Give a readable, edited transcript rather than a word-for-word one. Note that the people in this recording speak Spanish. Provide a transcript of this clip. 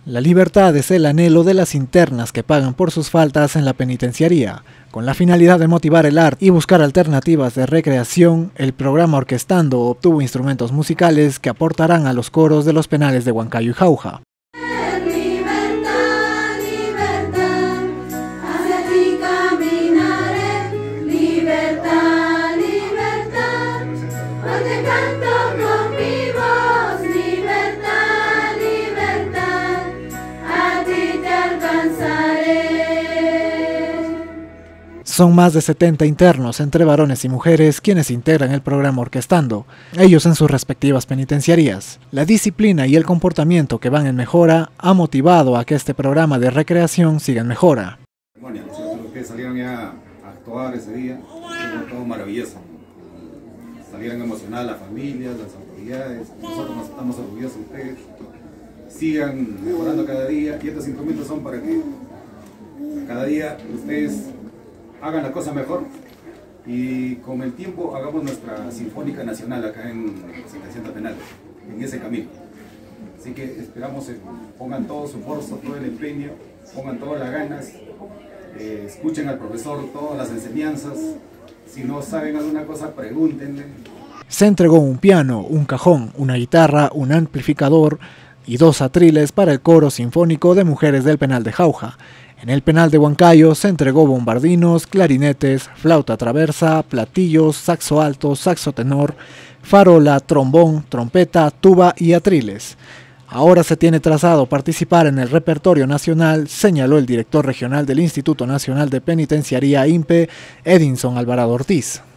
La libertad es el anhelo de las internas que pagan por sus faltas en la penitenciaría. Con la finalidad de motivar el arte y buscar alternativas de recreación, el programa Orquestando obtuvo instrumentos musicales que aportarán a los coros de los penales de Huancayo y Jauja. Son más de 70 internos, entre varones y mujeres, quienes integran el programa Orquestando, ellos en sus respectivas penitenciarías. La disciplina y el comportamiento que van en mejora ha motivado a que este programa de recreación siga en mejora. Bueno, los que salieron ya a actuar ese día, todo maravilloso. Salieron emocionadas las familias, las autoridades, nosotros nos estamos orgullosos de ustedes. Sigan mejorando cada día y estos instrumentos son para que cada día ustedes hagan la cosa mejor y con el tiempo hagamos nuestra Sinfónica Nacional acá en Sentenciando Penal, en ese camino. Así que esperamos que pongan todo su esfuerzo, todo el empeño, pongan todas las ganas, escuchen al profesor todas las enseñanzas, si no saben alguna cosa pregúntenle. Se entregó un piano, un cajón, una guitarra, un amplificador y 2 atriles para el coro sinfónico de mujeres del penal de Jauja. En el penal de Huancayo se entregó bombardinos, clarinetes, flauta traversa, platillos, saxo alto, saxo tenor, farola, trombón, trompeta, tuba y atriles. Ahora se tiene trazado participar en el repertorio nacional, señaló el director regional del Instituto Nacional de Penitenciaría INPE, Edinson Alvarado Ortiz.